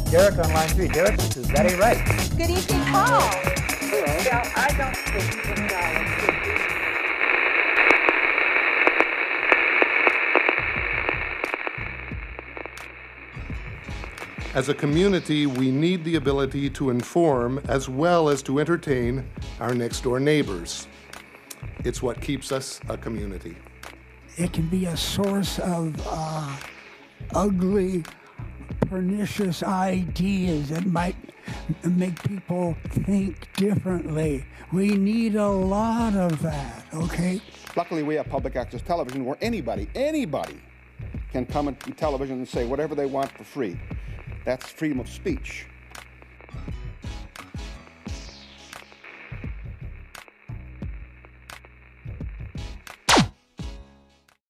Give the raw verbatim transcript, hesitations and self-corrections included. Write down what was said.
Derek on line three. Derek, this is Betty Wright. Good evening, Paul. Well, I don't think that uh, As a community, we need the ability to inform as well as to entertain our next-door neighbors. It's what keeps us a community. It can be a source of uh, ugly, pernicious ideas that might make people think differently. We need a lot of that, okay? Luckily, we have public access television where anybody, anybody can come on television and say whatever they want for free. That's freedom of speech.